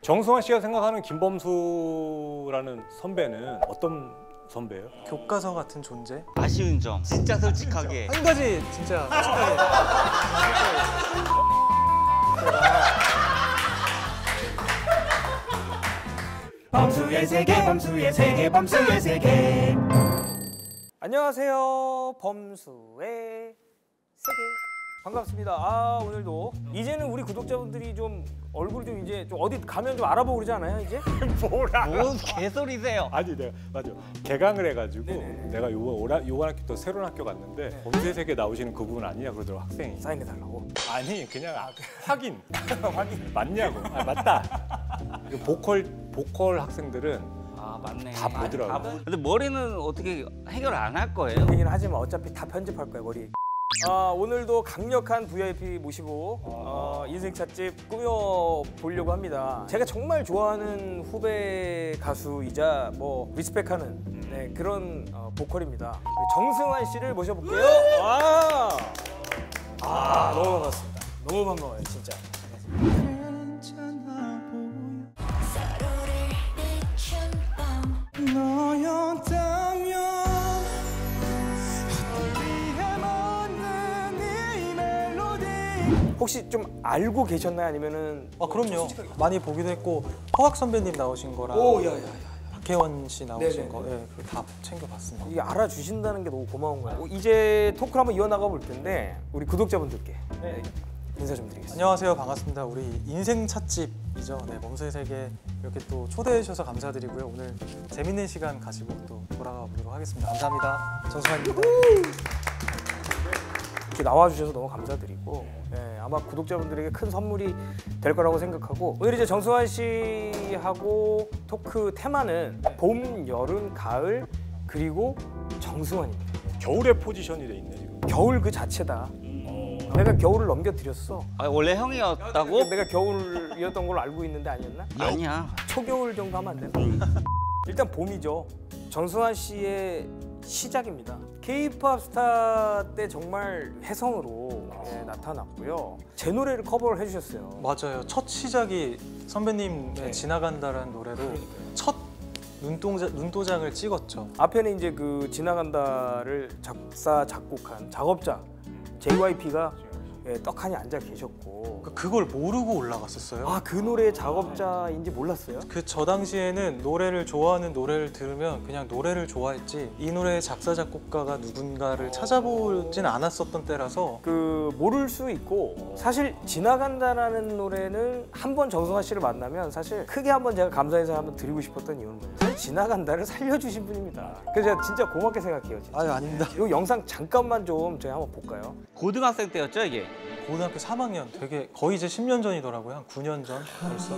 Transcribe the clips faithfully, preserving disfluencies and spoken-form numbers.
정승환 씨가 생각하는 김범수라는 선배는 어떤 선배예요? 교과서 같은 존재? 아쉬운 점 진짜 솔직하게 한 가지 진짜 솔직하게 범수의 세계, 범수의 세계, 범수의 세계. 안녕하세요, 범수의 세계 반갑습니다. 아, 오늘도 이제는 우리 구독자분들이 좀 얼굴 좀 이제 좀 어디 가면 좀 알아보고 그러지 않아요 이제? 뭐라? 뭔 개소리세요? 아니 내가 맞아 개강을 해가지고 네네. 내가 요번 올해 요번 학기 또 새로운 학교 갔는데 네. 범수의 세계 나오시는 그 부분 아니냐 그러더라고 학생이. 사인해달라고. 아니 그냥 확인 확인 맞냐고. 아, 맞다. 그 보컬 보컬 학생들은 아 맞네. 다 보더라고. 다 보- 근데 머리는 어떻게 해결 안 할 거예요? 얘기는 하지만 어차피 다 편집할 거야 머리. 아, 오늘도 강력한 브이아이피 모시고 어, 인생 찻집 꾸며 보려고 합니다. 제가 정말 좋아하는 후배 가수이자 뭐 리스펙하는 네, 그런 어, 보컬입니다. 정승환 씨를 모셔볼게요. 와, 아, 너무 반갑습니다. 너무 반가워요 진짜. 혹시 좀 알고 계셨나요? 아니면은 아 그럼요. 많이 보기도 했고 허각 선배님 나오신 거랑 오, 야야야. 박혜원 씨 나오신 네네네. 거 예, 그거 다 챙겨봤습니다. 이게 알아주신다는 게 너무 고마운 거예요. 이제 토크를 한번 이어나가 볼 텐데 우리 구독자분들께 네, 인사 좀 드리겠습니다. 안녕하세요, 반갑습니다. 우리 인생 찻집이죠. 네, 범수의 세계 이렇게 또 초대해 주셔서 감사드리고요. 오늘 재밌는 시간 가지고 또 돌아가 보도록 하겠습니다. 감사합니다. 정승환입니다. 이렇게 나와주셔서 너무 감사드리고 네, 아마 구독자분들에게 큰 선물이 될 거라고 생각하고 오늘 이제 정승환 씨하고 토크 테마는 봄, 여름, 가을 그리고 정승환입니다. 겨울의 포지션이 돼 있네 지금. 겨울 그 자체다. 내가 겨울을 넘겨드렸어. 아, 원래 형이었다고? 내가 겨울이었던 걸로 알고 있는데 아니었나? 아니야. 초겨울 정도 하면 안 되나? 일단 봄이죠. 정승환 씨의 시작입니다. K-팝 스타 때 정말 혜성으로 예, 나타났고요. 제 노래를 커버를 해주셨어요. 맞아요. 첫 시작이 선배님의 네. 지나간다라는 노래로 첫 눈동자, 눈도장을 찍었죠. 앞에는 이제 그 지나간다를 작사 작곡한 작업자 제이와이피가 예, 떡하니 앉아 계셨고 그- 그걸 모르고 올라갔었어요. 아, 그 노래의 작업자인지 몰랐어요? 그 저 당시에는 노래를 좋아하는 노래를 들으면 그냥 노래를 좋아했지 이 노래의 작사 작곡가가 누군가를 찾아보진 않았었던 때라서 그 모를 수 있고 사실 지나간다라는 노래는 한 번 정승환 씨를 만나면 사실 크게 한번 제가 감사 인사 한번 드리고 싶었던 이유는 뭐예요? 사실 지나간다를 살려주신 분입니다. 그래서 제가 진짜 고맙게 생각해요. 진짜. 아유 아닙니다. 이 영상 잠깐만 좀 저희 한번 볼까요? 고등학생 때였죠 이게? 고등학교 삼 학년 되게 거의 이제 십 년 전이더라고요. 한 구 년 전 벌써.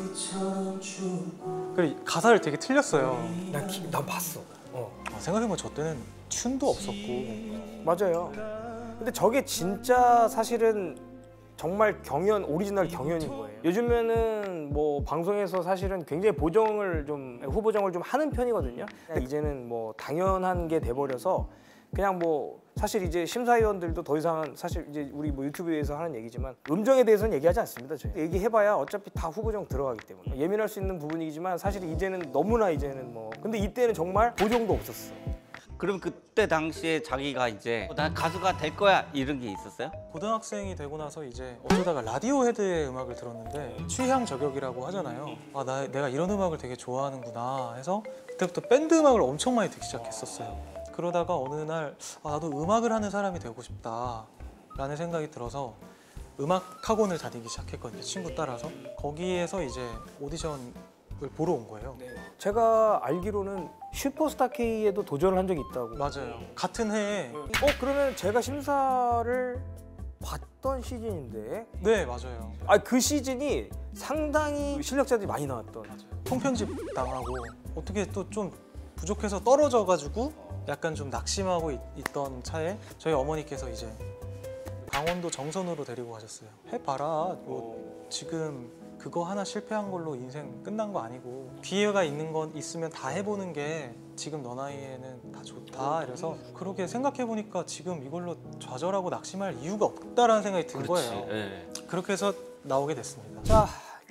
그리고 가사를 되게 틀렸어요. 난, 기, 난 봤어. 어. 아, 생각해보면 저 때는 튠도 없었고 맞아요. 근데 저게 진짜 사실은 정말 경연, 오리지널 경연인 거예요. 요즘에는 뭐 방송에서 사실은 굉장히 보정을 좀, 후보정을 좀 하는 편이거든요. 이제는 뭐 당연한 게 돼버려서 그냥 뭐 사실 이제 심사위원들도 더 이상은 사실 이제 우리 뭐 유튜브에서 하는 얘기지만 음정에 대해서는 얘기하지 않습니다. 저희 얘기해봐야 어차피 다 후보정 들어가기 때문에 예민할 수 있는 부분이지만 사실 이제는 너무나 이제는 뭐 근데 이때는 정말 보정도 없었어. 그럼 그때 당시에 자기가 이제 난 가수가 될 거야 이런 게 있었어요? 고등학생이 되고 나서 이제 어쩌다가 라디오 헤드의 음악을 들었는데 취향 저격이라고 하잖아요. 아, 나, 내가 이런 음악을 되게 좋아하는구나 해서 그때부터 밴드 음악을 엄청 많이 듣기 시작했었어요. 그러다가 어느 날 아, 나도 음악을 하는 사람이 되고 싶다 라는 생각이 들어서 음악 학원을 다니기 시작했거든요. 친구 따라서. 거기에서 이제 오디션을 보러 온 거예요. 제가 알기로는 슈퍼스타 K에도 도전을 한 적이 있다고. 맞아요. 같은 해에 어, 그러면 제가 심사를 봤던 시즌인데 네, 맞아요. 아, 그 시즌이 상당히 실력자들이 많이 나왔던. 통편집 당하고 어떻게 또 좀 부족해서 떨어져가지고 약간 좀 낙심하고 있, 있던 차에 저희 어머니께서 이제 강원도 정선으로 데리고 가셨어요. 해봐라. 뭐 지금 그거 하나 실패한 걸로 인생 끝난 거 아니고 기회가 있는 건 있으면 다 해보는 게 지금 너 나이에는 다 좋다. 이래서 그렇게 생각해 보니까 지금 이걸로 좌절하고 낙심할 이유가 없다라는 생각이 든 거예요. 예. 그렇게 해서 나오게 됐습니다. 자,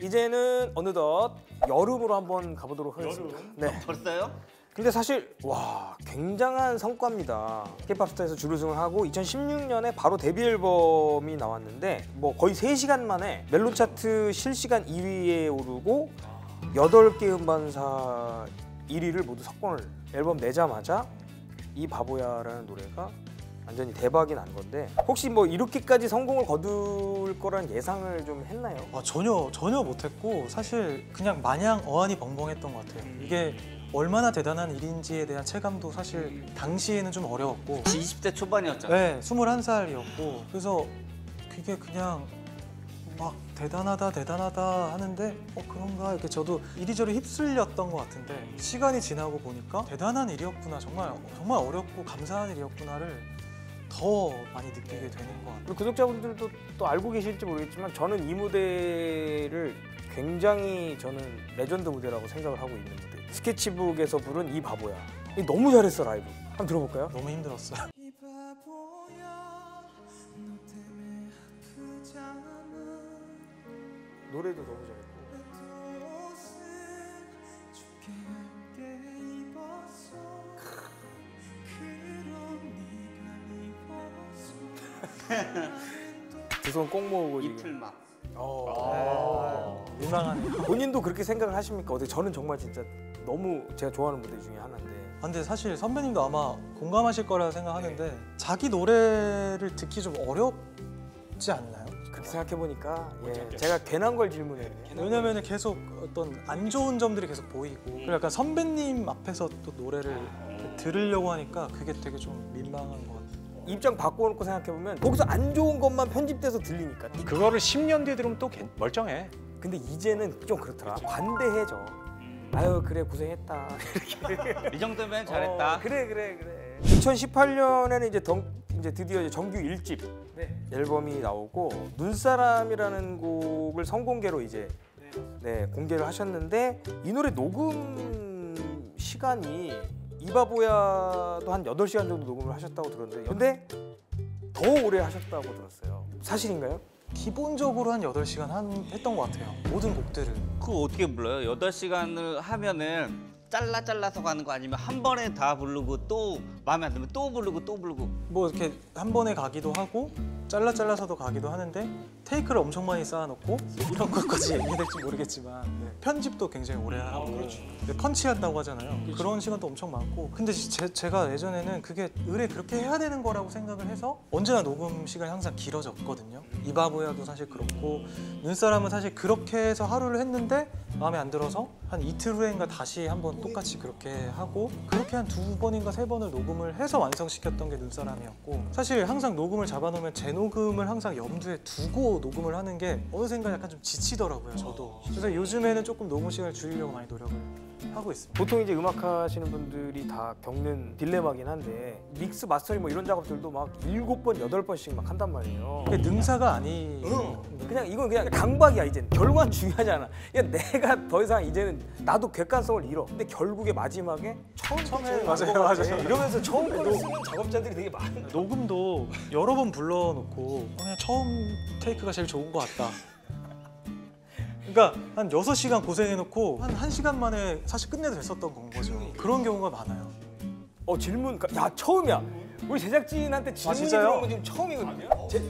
이제는 어느덧 여름으로 한번 가보도록 하겠습니다. 네. 벌써요? 근데 사실 와 굉장한 성과입니다. K-팝스타에서 준우승을 하고 이천십육 년에 바로 데뷔 앨범이 나왔는데 뭐 거의 세 시간 만에 멜론 차트 실시간 이 위에 오르고 여덟 개 음반사 일 위를 모두 석권을 앨범 내자마자 이 바보야라는 노래가 완전히 대박이 난 건데 혹시 뭐 이렇게까지 성공을 거둘 거란 예상을 좀 했나요? 아, 전혀 전혀 못했고 사실 그냥 마냥 어안이 벙벙했던 것 같아요. 이게 얼마나 대단한 일인지에 대한 체감도 사실 당시에는 좀 어려웠고 이십 대 초반이었잖아요. 네, 스물한 살이었고 그래서 그게 그냥 막 대단하다 대단하다 하는데 어 그런가 이렇게 저도 이리저리 휩쓸렸던 것 같은데 시간이 지나고 보니까 대단한 일이었구나 정말 정말 어렵고 감사한 일이었구나를 더 많이 느끼게 되는 것 같아요. 그리고 구독자분들도 또 알고 계실지 모르겠지만 저는 이 무대를 굉장히 저는 레전드 무대라고 생각을 하고 있는 무대. 스케치북에서 부른 이 바보야. 이 너무 잘했어 라이브. 한번 들어볼까요? 너무 힘들었어요. 노래도 너무 잘했고. 두 손 꼭 모으고 지금. 이틀막. 어. 민망하네요. 본인도 그렇게 생각을 하십니까? 어때? 저는 정말 진짜 너무 제가 좋아하는 무대 중에 하나인데. 아, 근데 사실 선배님도 아마 공감하실 거라 생각하는데 자기 노래를 듣기 좀 어렵지 않나요? 그렇게 생각해 보니까 예, 제가 괜한 걸 질문했네요. 왜냐면 계속 어떤 안 좋은 점들이 계속 보이고 그리고 약간 선배님 앞에서 또 노래를 들으려고 하니까 그게 되게 좀 민망한 것 같아요. 입장 바꿔놓고 생각해 보면 거기서 안 좋은 것만 편집돼서 들리니까. 그거를 십 년 뒤에 들으면 또 괜- 멀쩡해. 근데 이제는 좀 그렇더라. 관대해져. 아유 그래 고생했다. 이 정도면 잘했다. 어, 그래 그래 그래. 이천십팔 년에는 이제 덩, 이제 드디어 이제 정규 일 집 앨범이 나오고 눈사람이라는 곡을 선공개로 이제 네, 공개를 하셨는데 이 노래 녹음 시간이 이바보야도 한 여덟 시간 정도 녹음을 하셨다고 들었는데 근데 더 오래 하셨다고 들었어요. 사실인가요? 기본적으로 한 여덟 시간 한, 했던 것 같아요. 모든 곡들을. 그거 어떻게 불러요? 여덟 시간을 하면은 잘라 잘라서 가는 거 아니면 한 번에 다 부르고 또 마음에 안 들면 또 부르고 또 부르고. 뭐 이렇게 한 번에 가기도 하고 잘라 잘라서도 가기도 하는데 테이크를 엄청 많이 쌓아놓고 이런 것까지 얘기될지 모르겠지만 네, 편집도 굉장히 오래 하고 네, 펀치한다고 하잖아요. 그런 시간도 엄청 많고 근데 제, 제가 예전에는 그게 의뢰 그렇게 해야 되는 거라고 생각을 해서 언제나 녹음 시간이 항상 길어졌거든요. 이바보야도 사실 그렇고 눈사람은 사실 그렇게 해서 하루를 했는데 마음에 안 들어서 한 이틀 후인가 다시 한번 똑같이 그렇게 하고 그렇게 한 두 번인가 세 번을 녹음을 해서 완성시켰던 게 눈사람이었고 사실 항상 녹음을 잡아놓으면 재녹음을 항상 염두에 두고 녹음을 하는 게 어느샌가 약간 좀 지치더라고요 저도. 그래서 요즘에는 조금 녹음 시간을 줄이려고 많이 노력을 하고 있습니다. 보통 이제 음악 하시는 분들이 다 겪는 딜레마긴 한데 믹스 마스터링 뭐 이런 작업들도 막 일곱 번 여덟 번씩 막 한단 말이에요. 그게 능사가 아니. 그냥 이건 그냥 강박이야 이제는. 결과는 중요하지 않아. 그냥 내가 더 이상 이제는 나도 객관성을 잃어. 근데 결국에 마지막에 처음 처음에 맞아요, 맞아요. 이러면서 처음 걸 쓰는 작업자들이 되게 많아. 녹음도 여러 번 불러놓고 그냥 처음 테이크가 제일 좋은 것 같다. 그러니까 한 여섯 시간 고생해놓고 한 1시간 만에 사실 끝내도 됐었던 건 거죠. 그런 경우가 많아요. 어 질문 야 처음이야. 우리 제작진한테 질문이 진짜요? 들어온 건 지금 처음이거든요. 제...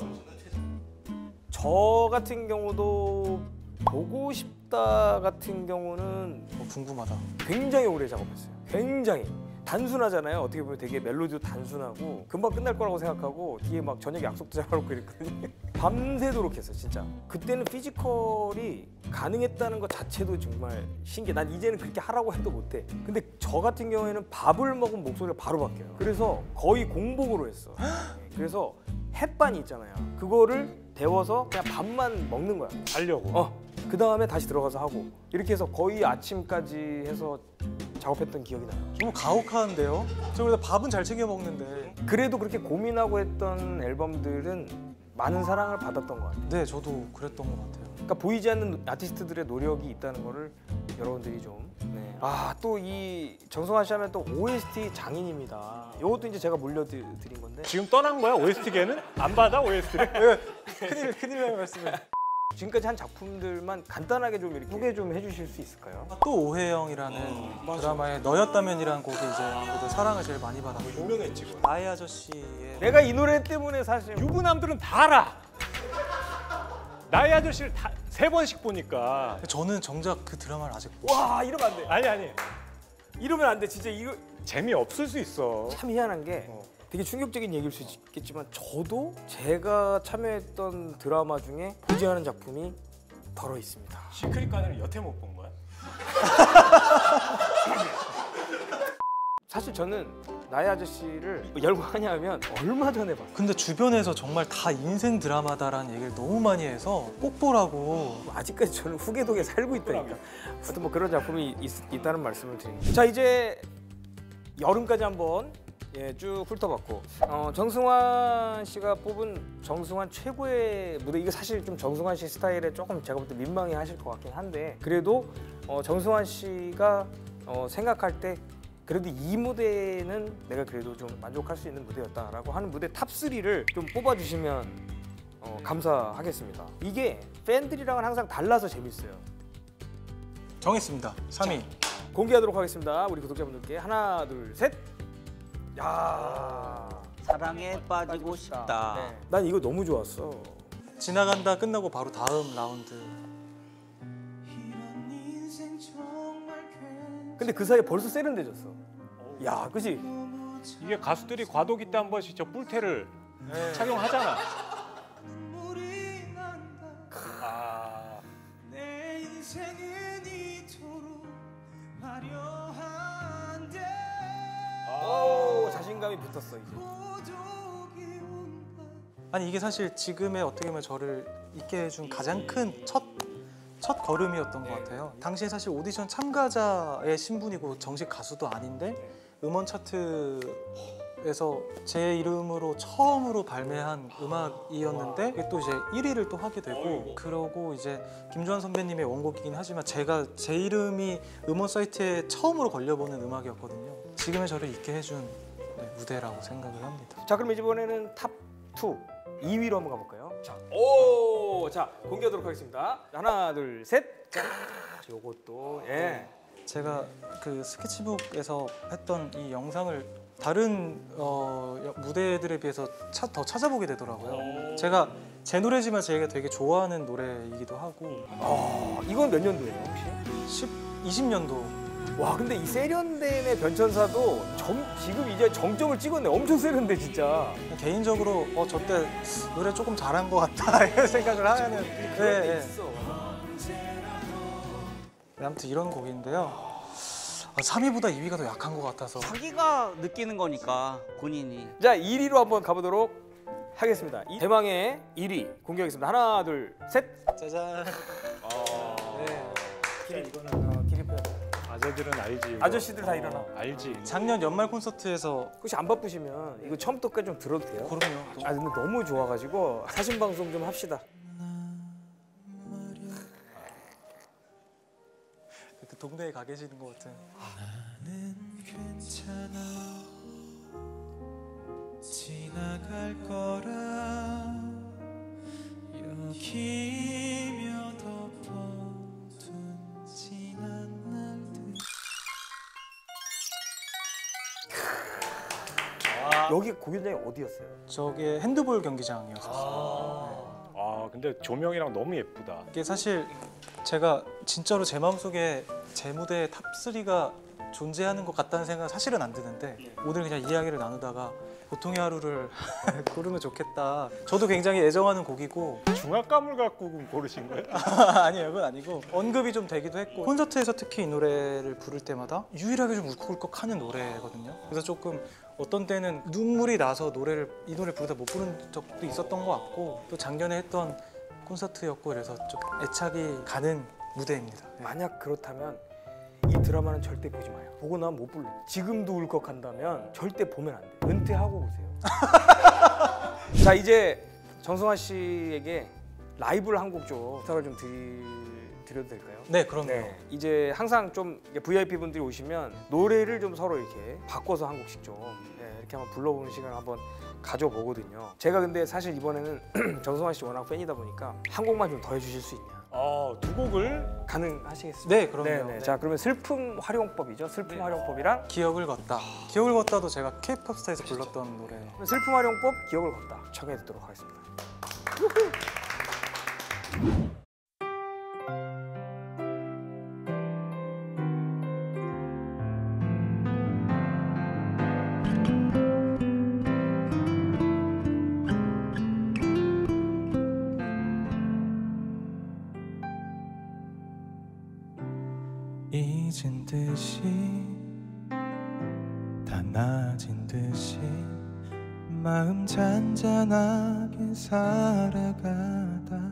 저 같은 경우도 보고 싶다 같은 경우는 어, 궁금하다. 굉장히 오래 작업했어요. 굉장히 단순하잖아요. 어떻게 보면 되게 멜로디도 단순하고 금방 끝날 거라고 생각하고 뒤에 막 저녁에 약속도 잡아놓고 이랬거든요. 밤새도록 했어요 진짜. 그때는 피지컬이 가능했다는 것 자체도 정말 신기해. 난 이제는 그렇게 하라고 해도 못해. 근데 저 같은 경우에는 밥을 먹으면 목소리가 바로 바뀌어요. 그래서 거의 공복으로 했어. 그래서 햇반이 있잖아요. 그거를 데워서 그냥 밥만 먹는 거야. 자려고. 어. 그 다음에 다시 들어가서 하고 이렇게 해서 거의 아침까지 해서 작업했던 기억이 나요. 너무 가혹한데요? 저 그래도 밥은 잘 챙겨 먹는데. 그래도 그렇게 고민하고 했던 앨범들은 많은 사랑을 받았던 것 같아요. 네, 저도 그랬던 것 같아요. 그러니까 보이지 않는 아티스트들의 노력이 있다는 거를 여러분들이 좀. 네. 아, 또 이 정성환 씨 하면 또 오에스티 장인입니다. 이것도 이제 제가 물려드린 건데. 지금 떠난 거야 오에스티계는? 안 받아 오에스티를? 큰일 큰일 날 말씀을. 지금까지 한 작품들만 간단하게 좀 이렇게 소개 좀 해주실 수 있을까요? 또 오해영이라는 드라마의 너였다면이라는 곡이 이제 아무래도 사랑을 제일 많이 받았고 유명했지. 그거. 나의 아저씨의 내가 이 노래 때문에 사실 유부남들은 다 알아. 나의 아저씨를 다 세 번씩 보니까. 저는 정작 그 드라마를 아직 와 이러면 안 돼. 아니 아니 이러면 안 돼. 진짜 이거 재미 없을 수 있어. 참 희한한 게 어. 되게 충격적인 얘기일 수 있겠지만 저도 제가 참여했던 드라마 중에 보지 않은 작품이 덜어 있습니다. 시크릿 가든을 여태 못 본 거야? 사실 저는 나의 아저씨를 열광하냐 하면 얼마 전에 봤어요. 근데 주변에서 정말 다 인생 드라마다라는 얘기를 너무 많이 해서 꼭 보라고. 아직까지 저는 후계동에 살고 있다니까. 하여튼 뭐 그런 작품이 있, 있다는 말씀을 드립니다. 자 이제 여름까지 한번 예, 쭉 훑어봤고 어, 정승환 씨가 뽑은 정승환 최고의 무대, 이거 사실 좀 정승환 씨 스타일에 조금 제가 볼 때 민망해하실 것 같긴 한데 그래도 어, 정승환 씨가 어, 생각할 때 그래도 이 무대는 내가 그래도 좀 만족할 수 있는 무대였다라고 하는 무대 탑 쓰리를 좀 뽑아주시면 어, 감사하겠습니다. 이게 팬들이랑은 항상 달라서 재밌어요. 정했습니다. 삼 위. 공개하도록 하겠습니다. 우리 구독자분들께 하나, 둘, 셋. 야, 사랑에 빠지고 싶다. 네. 난 이거 너무 좋았어. 지나간다 끝나고 바로 다음 라운드. 근데 그 사이에 벌써 세련돼졌어. 야, 그치? 이게 가수들이 과도기 때 한 번씩 저 뿔테를 착용하잖아. 아, 내 인생은 이토록 화려한데 오, 자신감이 붙었어 이제. 고독이 온다. 아니 이게 사실 지금의 어떻게 보면 저를 있게 해준 가장 큰 첫 첫 걸음이었던 것 같아요. 당시에 사실 오디션 참가자의 신분이고 정식 가수도 아닌데 음원 차트에서 제 이름으로 처음으로 발매한 음악이었는데 이게 또 이제 일 위를 또 하게 되고 그러고 이제 김주환 선배님의 원곡이긴 하지만 제가 제 이름이 음원 사이트에 처음으로 걸려보는 음악이었거든요. 지금의 저를 있게 해준 네, 무대라고 생각을 합니다. 자, 그럼 이번에는 탑 투 이 위로 한번 가볼까요? 자, 오, 자 공개하도록 하겠습니다. 하나, 둘, 셋. 자, 요것도 예. 제가 그 스케치북에서 했던 이 영상을 다른 어, 무대들에 비해서 차, 더 찾아보게 되더라고요. 제가 제 노래지만 제가 되게 좋아하는 노래이기도 하고 아, 이건 몇 년도예요 혹시? 십, 이십 년도 와, 근데 이 세련됨의 변천사도 점, 지금 이제 정점을 찍었네. 엄청 세련돼 진짜. 개인적으로 어, 저때 노래 조금 잘한 것 같다 이런 생각을 하면은 네, 네. 있어. 네, 아무튼 이런 곡인데요. 아, 삼 위보다 이 위가 더 약한 것 같아서 자기가 느끼는 거니까 본인이. 자, 일 위로 한번 가보도록 하겠습니다. 이 대망의 일 위 공개하겠습니다. 하나, 둘, 셋. 짜잔. 네. 길이 이거는 어, 길이 빼. 아재들은 알지. 이거. 아저씨들 다 일어나. 어, 알지. 작년 연말 콘서트에서 혹시 안 바쁘시면 이거 처음부터까지 좀 들어도 돼요? 그럼요. 아, 근데 너무 좋아가지고 사진 방송 좀 합시다. 그 동네에 가 계시는 것 같은. 나는 괜찮아 지나갈 거라 여기며 덮어둔 지난 날들. 여기 공연장이 어디였어요? 저게 핸드볼 경기장이었었어요. 아, 근데 조명이랑 너무 예쁘다. 이게 사실 제가 진짜로 제 마음속에 제 무대의 탑 쓰리가 존재하는 것 같다는 생각은 사실은 안 드는데 오늘 그냥 이야기를 나누다가 보통의 하루를 고르면 좋겠다. 저도 굉장히 애정하는 곡이고 중압감을 갖고 고르신 거예요? 아니에요, 그건 아니고 언급이 좀 되기도 했고 콘서트에서 특히 이 노래를 부를 때마다 유일하게 좀 울컥울컥하는 노래거든요. 그래서 조금 어떤 때는 눈물이 나서 노래를 이 노래 부르다 못 부른 적도 있었던 것 같고 또 작년에 했던 콘서트였고 그래서 좀 애착이 가는 무대입니다. 네. 만약 그렇다면 이 드라마는 절대 보지 마요. 보고 나면 못 불러. 지금도 울컥한다면 절대 보면 안 돼. 은퇴하고 보세요. 자, 이제 정승환 씨에게 라이브를 한 곡 좀 부탁을 좀 드리, 드려도 될까요? 네, 그럼요. 네, 이제 항상 좀 브이아이피 분들이 오시면 노래를 좀 서로 이렇게 바꿔서 한 곡씩 좀 네, 이렇게 한번 불러보는 시간을 한번 가져보거든요. 제가 근데 사실 이번에는 정성환 씨 워낙 팬이다 보니까 한 곡만 좀 더 해주실 수 있냐? 어, 두 곡을 가능하시겠습니까? 네, 그럼요. 네네. 네. 자, 그러면 슬픔 활용법이죠. 슬픔 활용법이랑 기억을 걷다. 기억을 걷다도 제가 K-팝 스타에서 불렀던 노래예요. 슬픔 활용법, 기억을 걷다 청해 듣도록 하겠습니다. 잊은 듯이 다 나아진 듯이 마음 잔잔하게 살아가다가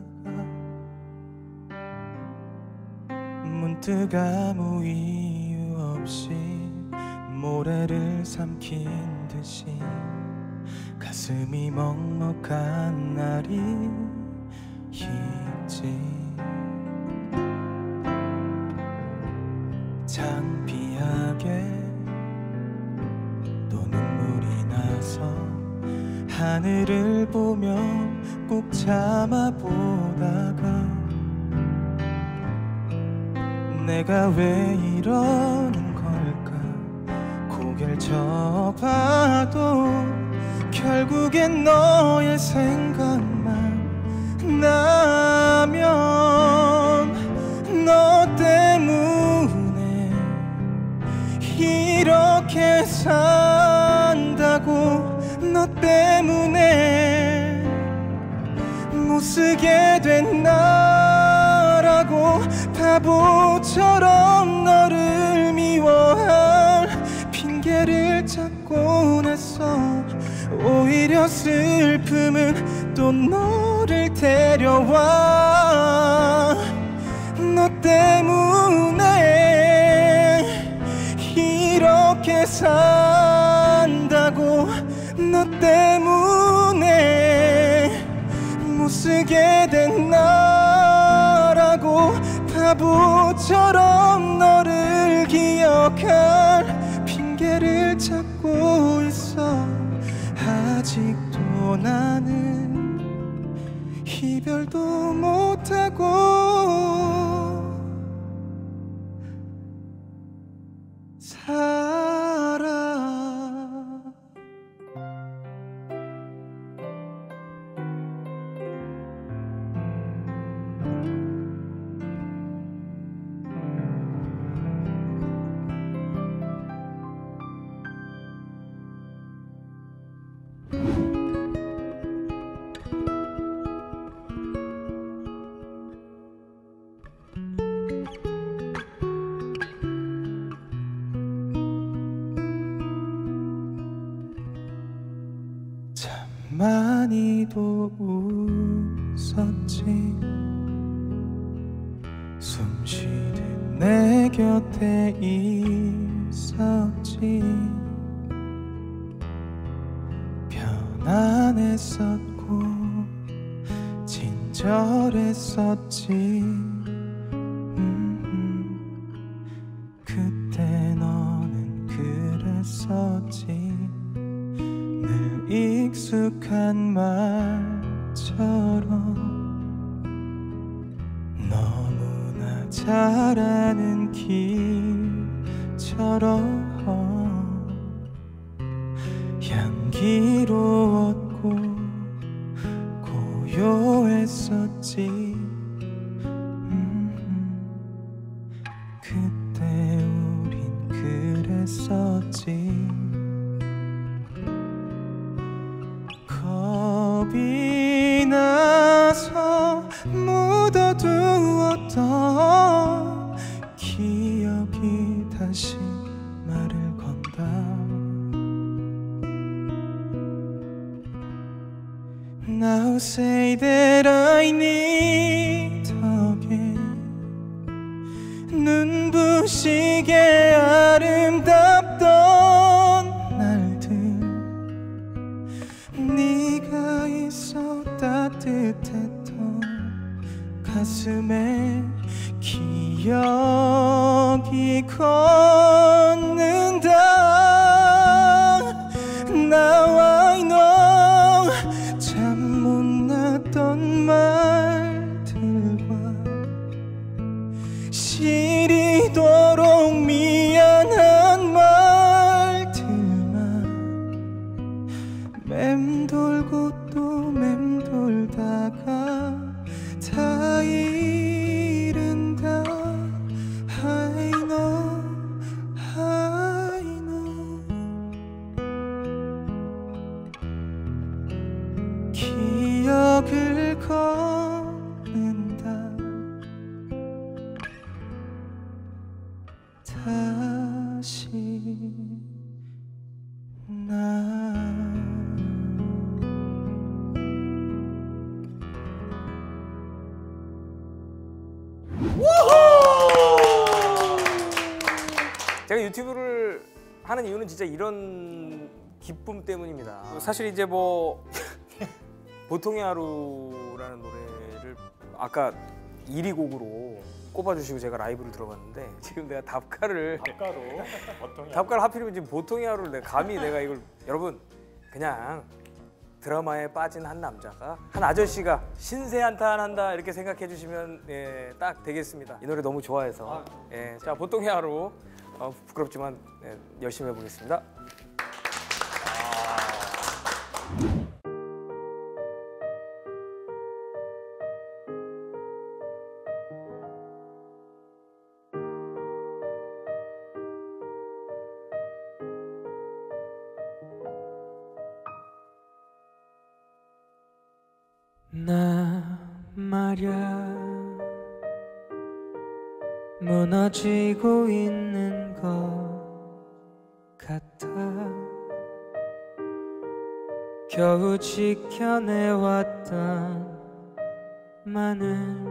문득 아무 이유 없이 모래를 삼킨 듯이 가슴이 먹먹한 날이 있지. 창피하게 또 눈물이 나서 하늘을 보며 꾹 참아보다가 내가 왜 이러는 걸까 고개를 쳐봐도 결국엔 너의 생각만 나면 너 때문에 이렇게 산다고 너 때문에 못쓰게 된 나라고 바보처럼 너를 미워할 핑계를 찾고 나서 오히려 슬픔은 또 너를 데려와 너 때문에 이렇게 산다고 너 때문에 못쓰게 된 나라고 바보처럼 너를 기억할 핑계를 찾고 있어. 아직도 나는 이별도 못하고 살아. 많이도 웃었지 숨쉬듯 내 곁에 있었지 편안했었고 친절했었지 음, 그때 너는 그랬었지 늘 익숙한 말처럼 너무나 잘 아는 길처럼 향기로웠고 고요했었지 음, 그때 우린 그랬었지 겁이 나서 묻어두었던 기억이 다시 말을 건다. Now say that I need again 눈부시게 아름답던 날들 네가 있어 따뜻했던 가슴에 기억이 걷는다. Now I know 다시 나 제가 유튜브를 하는 이유는 진짜 이런 기쁨 때문입니다. 사실 이제 뭐 보통의 하루라는 노래를 아까 일 위 곡으로 꼽아주시고 제가 라이브를 들어봤는데 지금 내가 답가를 답가로 보통이 답가를 하필이면 지금 보통의 하루를 내가 감히 내가 이걸 여러분 그냥 드라마에 빠진 한 남자가 한 아저씨가 신세 한탄한다 이렇게 생각해 주시면 예, 딱 되겠습니다. 이 노래 너무 좋아해서 예, 자 보통의 하루 어, 부끄럽지만 예, 열심히 해보겠습니다. 나 말야 무너지고 있는 것 같아 겨우 지켜내왔던 많은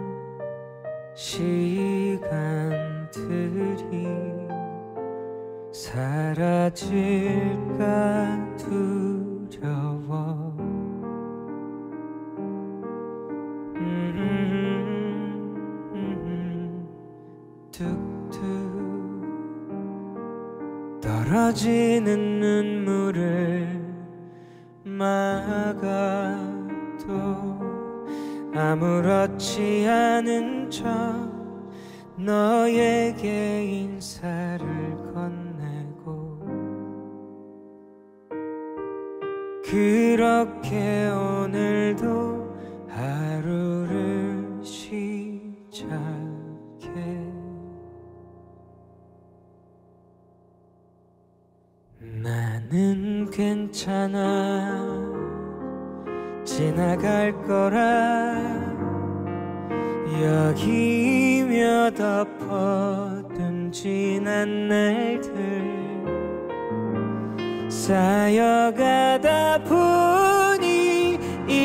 시간들이 사라질까 두려워 툭툭 떨어지는 눈물을 막아도 아무렇지 않은 척 너에게 인사를 건네고 그렇게 오늘도 하루를 시작해 나는 괜찮아 지나갈 거라 여기며 덮어둔 지난 날들 쌓여가다 보니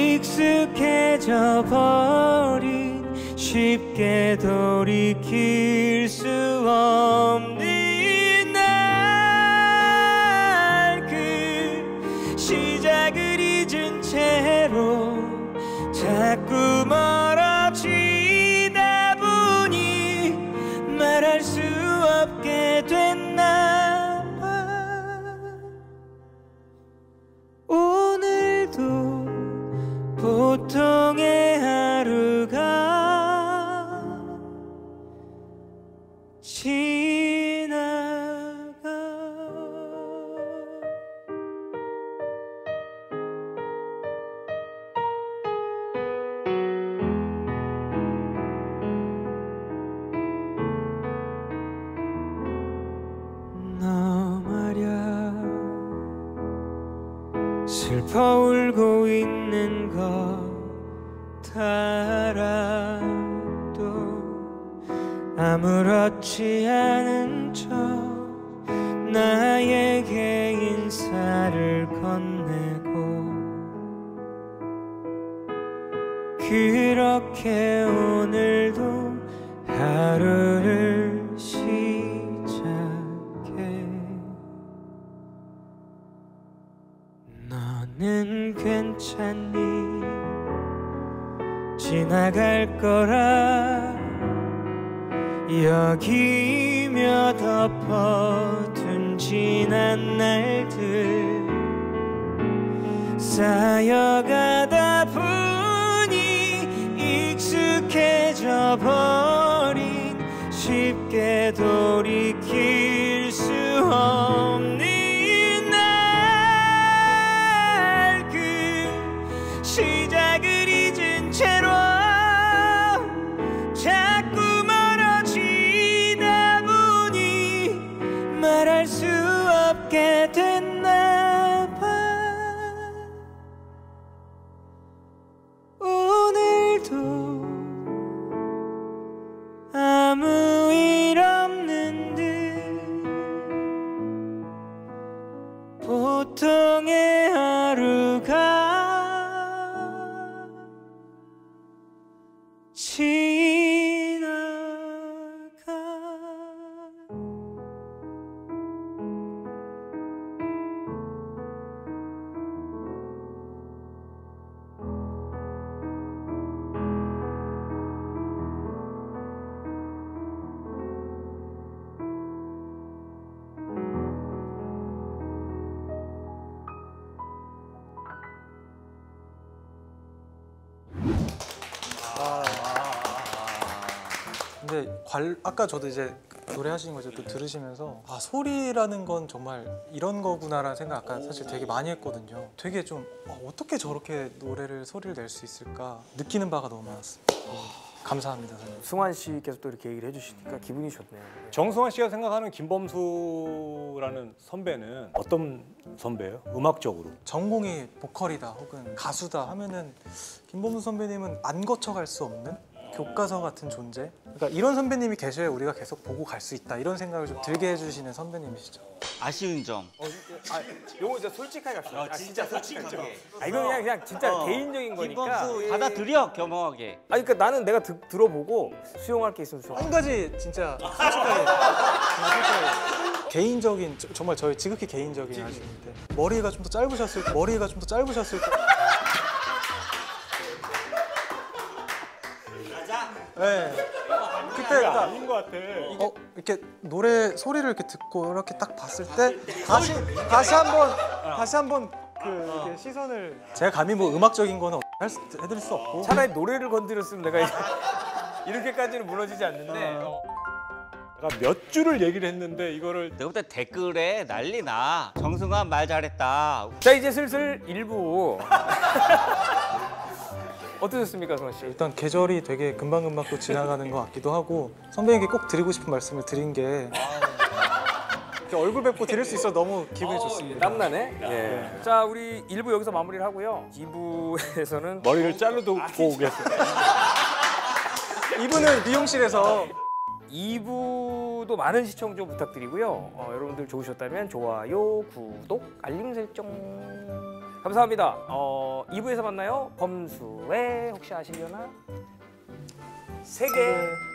익숙해져 버린 쉽게 돌이킬 수 없는 날 그 시작을 잊은 채로 자꾸 멀어지다 보니 말할 수 없게 됐나 봐 오늘도 보통의 하루가 지나가 너 말야 슬퍼 울고 있는 것 알아도 아무렇지 않은 척 나에게 인사를 건네고 그렇게 오늘도 하루를 시작해 너는 괜찮니 지나갈 거라 여기며 덮어둔 지난 날들 쌓여가다 보니 익숙해져 버린 쉽게 돌이킬 수 없는 날 그 시작을 잊은 채로 자꾸 멀어지다 보니 말할 수 없게 됐나 봐 오늘도 아무 일 없는 듯 이제 관 아까 저도 이제 노래 하시는 거 이제 또 들으시면서 아 소리라는 건 정말 이런 거구나라는 생각 아까 사실 되게 많이 했거든요. 되게 좀 어, 어떻게 저렇게 노래를 소리를 낼 수 있을까 느끼는 바가 너무 많았습니다. 감사합니다, 선생님. 승환 씨께서 또 이렇게 얘기를 해주시니까 기분이 좋네요. 정승환 씨가 생각하는 김범수라는 선배는 어떤 선배예요? 음악적으로? 전공이 보컬이다 혹은 가수다 하면은 김범수 선배님은 안 거쳐갈 수 없는 교과서 같은 존재. 그러니까 이런 선배님이 계셔야 우리가 계속 보고 갈 수 있다 이런 생각을 좀 들게 해주시는 선배님이시죠. 아쉬운 점. 아, 요거 진짜 솔직하게 합시다. 아, 진짜 솔직하게. 아, 이건 그냥 그냥 진짜 어. 개인적인 거니까. 김범수 예. 받아들여 겸허하게. 아니 그러니까 나는 내가 드, 들어보고 수용할 게 있으면 수용. 한 가지 진짜 솔직하게, 정말 솔직하게 개인적인 저- 정말 저희 지극히 개인적인 아쉬움인데 머리가 좀 더 짧으셨을 때 머리가 좀 더 짧으셨을 때. 네. 그때 그러니까 아닌 것 같아. 어 이렇게 노래 소리를 이렇게 듣고 이렇게 딱 봤을 때 다시 다시 한번 다시 한번 그 이렇게 시선을 제가 감히 뭐 음악적인 거는 할 수, 해드릴 수 없고 차라리 노래를 건드렸으면 내가 이렇게까지는 무너지지 않는데. 어. 내가 몇 줄을 얘기를 했는데 이거를 내가 볼 때 댓글에 난리 나. 정승환 말 잘했다. 자 이제 슬슬 일부 어떠셨습니까, 승환 씨? 일단 계절이 되게 금방금방 또 지나가는 것 같기도 하고 선배님께 꼭 드리고 싶은 말씀을 드린 게 이렇게 얼굴 뵙고 드릴 수 있어 너무 기분이 좋습니다. 땀나네. 예. 자 우리 일 부 여기서 마무리를 하고요. 이 부에서는 머리를 자르고 오겠습니다. 이분은 미용실에서 이 부도 많은 시청 좀 부탁드리고요. 어, 여러분들 좋으셨다면 좋아요, 구독, 알림 설정 감사합니다. 어, 이 부에서 만나요. 범수의 혹시 아시려나? 세계